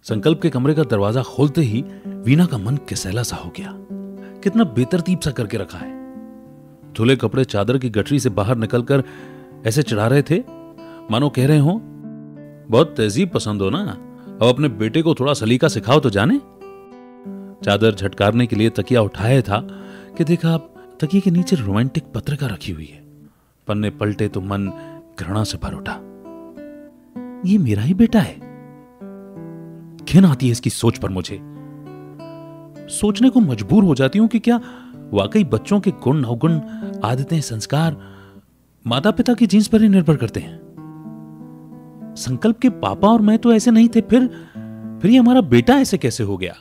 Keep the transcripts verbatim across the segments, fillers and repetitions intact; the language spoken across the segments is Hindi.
संकल्प के कमरे का दरवाजा खोलते ही वीना का मन किसैला सा हो गया। कितना बेतरतीब सा करके रखा है। धुले कपड़े चादर की गठरी से बाहर निकलकर ऐसे चढ़ा रहे थे मानो कह रहे हो, बहुत तहजीब पसंद हो ना, अब अपने बेटे को थोड़ा सलीका सिखाओ तो जाने। चादर झटकारने के लिए तकिया उठाया था कि देखा तकिए के नीचे रोमांटिक पत्रिका रखी हुई है। पन्ने पलटे तो मन घृणा से भर उठा। ये मेरा ही बेटा है। घिन आती है इसकी सोच पर मुझे। सोचने को मजबूर हो जाती हूं कि क्या वाकई बच्चों के गुण अवगुण, आदतें, संस्कार माता पिता की जीन्स पर ही निर्भर करते हैं। संकल्प के पापा और मैं तो ऐसे नहीं थे, फिर फिर ये हमारा बेटा ऐसे कैसे हो गया।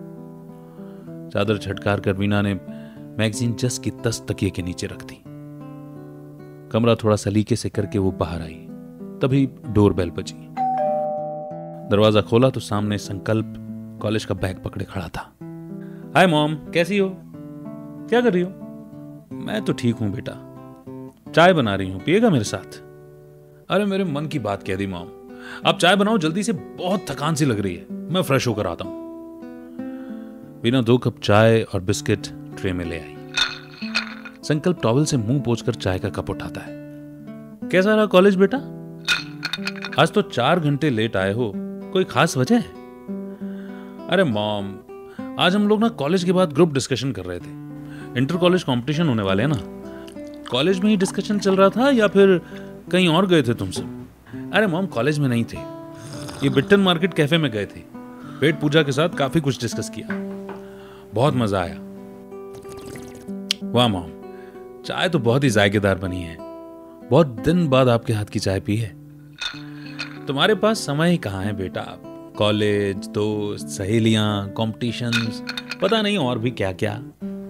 चादर झटकार कर वीना ने मैगजीन जस की तस तकिए के नीचे रख दी। कमरा थोड़ा सलीके से करके वो बाहर आई। तभी डोरबेल बजी। दरवाजा खोला तो सामने संकल्प कॉलेज का बैग पकड़े खड़ा था। हाय मॉम, कैसी हो? क्या कर रही हो? मैं तो ठीक हूं बेटा, चाय बना रही हूं, पिएगा मेरे साथ? अरे मेरे मन की बात कह दी मॉम, आप चाय बनाओ जल्दी से, बहुत थकान सी लग रही है, मैं फ्रेश होकर आता हूं। बिना दो कप चाय और बिस्किट ट्रे में ले आई। संकल्प टॉवल से मुंह पोंछकर चाय का कप उठाता है। कैसा रहा कॉलेज बेटा? आज तो चार घंटे लेट आए हो, कोई खास वजह है? अरे मॉम, आज हम लोग ना कॉलेज के बाद ग्रुप डिस्कशन कर रहे थे। इंटर कॉलेज कंपटीशन होने वाले हैं ना, कॉलेज में ही डिस्कशन चल रहा था या फिर कहीं और गए थे तुम सब? अरे मॉम, कॉलेज में नहीं थे, ये बिट्टन मार्केट कैफे में गए थे। पेट पूजा के साथ काफी कुछ डिस्कस किया, बहुत मजा आया। वाह मॉम, चाय तो बहुत ही जायकेदार बनी है, बहुत दिन बाद आपके हाथ की चाय पी है। तुम्हारे पास समय ही कहाँ है बेटा? कॉलेज, दोस्त, सहेलियां, कॉम्पिटिशन्स, पता नहीं और भी क्या क्या।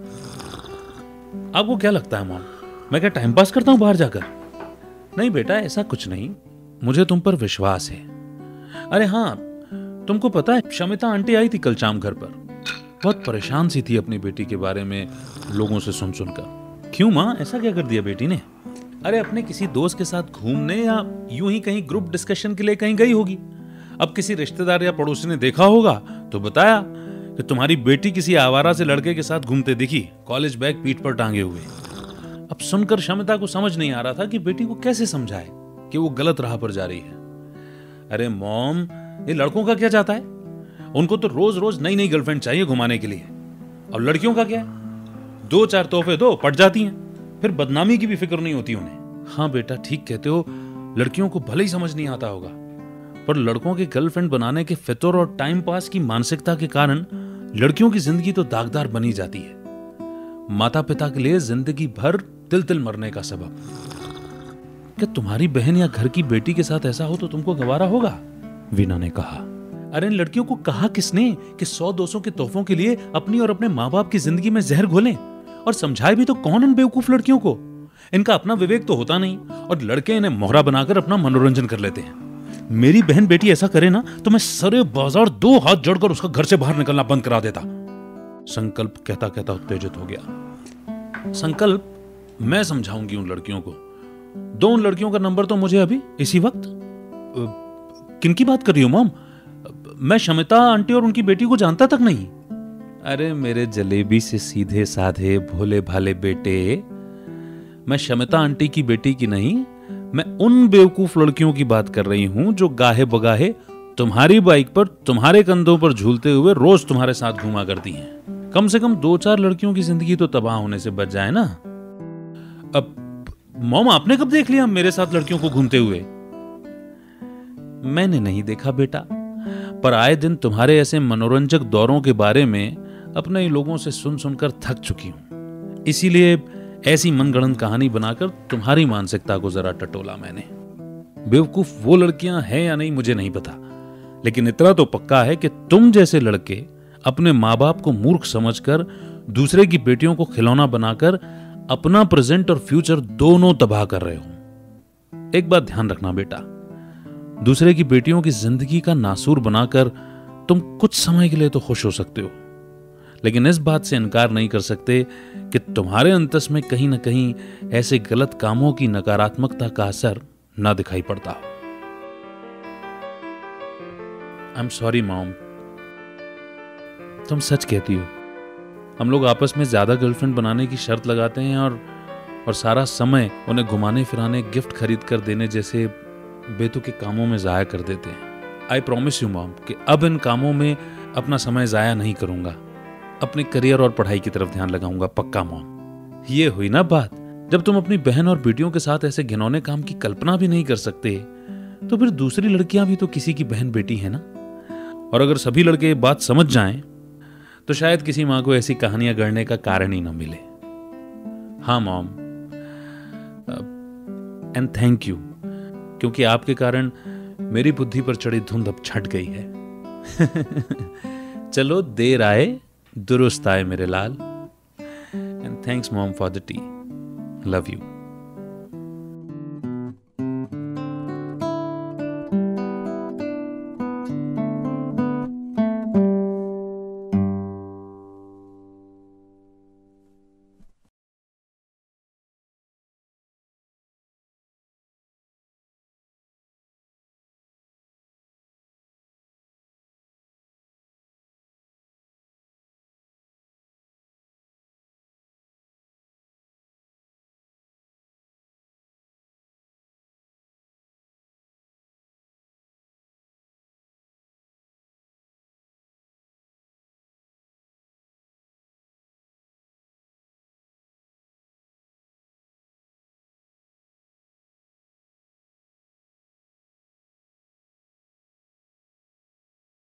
आपको क्या लगता है मॉम, मैं क्या टाइम पास करता हूं बाहर जाकर? नहीं बेटा, ऐसा कुछ नहीं, मुझे तुम पर विश्वास है। अरे हाँ, तुमको पता है शमिता आंटी आई थी कल शाम घर पर, बहुत परेशान सी थी अपनी बेटी के बारे में लोगों से सुन सुनकर। क्यों माँ, ऐसा क्या कर दिया बेटी ने? अरे अपने किसी दोस्त के साथ घूमने या यूं ही कहीं ग्रुप डिस्कशन के लिए कहीं गई होगी। अब किसी रिश्तेदार या पड़ोसी ने देखा होगा तो बताया कि तुम्हारी बेटी किसी आवारा से लड़के के साथ घूमते दिखी, कॉलेज बैग पीठ पर टांगे हुए। अब सुनकर शमिता को समझ नहीं आ रहा था कि बेटी को कैसे समझाए कि वो गलत राह पर जा रही है। अरे मॉम, ये लड़कों का क्या जाता है? उनको तो रोज रोज नई नई गर्लफ्रेंड चाहिए घुमाने के लिए। और लड़कियों का क्या है? दो चार तोहफे दो, पट जाती हैं, फिर बदनामी की भी फिक्र नहीं होती उन्हें। हाँ बेटा, ठीक कहते हो, लड़कियों को भले ही समझ नहीं आता होगा, पर लड़कों के गर्लफ्रेंड बनाने के फितूर और टाइम पास की मानसिकता के कारण लड़कियों की जिंदगी तो दागदार बनी जाती है, माता पिता के लिए जिंदगी भर तिल तिल मरने का सबब। क्या तुम्हारी बहन या घर की बेटी के साथ ऐसा हो तो तुमको गवारा होगा? वीना ने कहा। अरे इन लड़कियों को कहा किसने कि सौ दो सौ के तोहफों के लिए अपनी और अपने माँ बाप की जिंदगी में जहर घोलें? और समझाए भी तो कौन इन बेवकूफ लड़कियों को? इनका अपना विवेक तो होता नहीं और लड़के इन्हें मोहरा बनाकर अपना मनोरंजन कर लेते हैं। मेरी बहन बेटी ऐसा करे ना तो मैं सारे बाजार दो हाथ जोड़कर उसका घर से बाहर निकलना बंद करा देता। संकल्प कहता कहता उत्तेजित हो गया। संकल्प, मैं समझाऊंगी उन लड़कियों को। दो उन लड़कियों का नंबर तो मुझे अभी इसी वक्त। किनकी बात कर रही हो मॉम? मैं शमिता आंटी और उनकी बेटी को जानता तक नहीं। अरे मेरे जलेबी से सीधे साधे भोले भाले बेटे, मैं शमिता आंटी की बेटी की नहीं, मैं उन बेवकूफ लड़कियों की बात कर रही हूं जो गाहे बगाहे तुम्हारी बाइक पर तुम्हारे कंधों पर झूलते हुए रोज तुम्हारे साथ घूमा करती हैं। कम से कम दो चार लड़कियों की जिंदगी तो तबाह होने से बच जाए ना। अब मॉम, आपने कब देख लिया मेरे साथ लड़कियों को घूमते हुए? मैंने नहीं देखा बेटा, पर आए दिन तुम्हारे ऐसे मनोरंजक दौरों के बारे में अपने ही लोगों से सुन सुनकर थक चुकी हूं। इसीलिए ऐसी मनगढ़ंत कहानी बनाकर तुम्हारी मानसिकता को जरा टटोला मैंने। बेवकूफ वो लड़कियां हैं या नहीं मुझे नहीं पता, लेकिन इतना तो पक्का है कि तुम जैसे लड़के अपने माँ बाप को मूर्ख समझकर दूसरे की बेटियों को खिलौना बनाकर अपना प्रेजेंट और फ्यूचर दोनों तबाह कर रहे हो। एक बात ध्यान रखना बेटा, दूसरे की बेटियों की जिंदगी का नासूर बनाकर तुम कुछ समय के लिए तो खुश हो सकते हो, लेकिन इस बात से इनकार नहीं कर सकते कि तुम्हारे अंतस में कहीं ना कहीं ऐसे गलत कामों की नकारात्मकता का असर ना दिखाई पड़ता हो। I am sorry mom. तुम सच कहती हो। हम लोग आपस में ज्यादा गर्लफ्रेंड बनाने की शर्त लगाते हैं और और सारा समय उन्हें घुमाने फिराने, गिफ्ट खरीद कर देने जैसे बेतुके कामों में जाया कर देते हैं। आई प्रॉमिस यू मॉम कि अब इन कामों में अपना समय जाया नहीं करूंगा। अपने करियर और पढ़ाई की तरफ ध्यान लगाऊंगा, पक्का मॉम। ये हुई ना बात। जब तुम अपनी बहन और बेटियों के साथ ऐसे घिनौने काम की कल्पना भी नहीं कर सकते, तो फिर दूसरी लड़कियां भी तो किसी की बहन बेटी है ना। और अगर सभी लड़के ये बात समझ जाएं, तो शायद किसी मां को ऐसी कहानियां गढ़ने का कारण ही ना मिले। हाँ मॉम, एंड थैंक यू, क्योंकि आपके कारण मेरी बुद्धि पर चढ़ी धुंध अब छट गई है। चलो, देर आए दुरुस्त आए मेरे लाल। And thanks mom for the tea. Love you.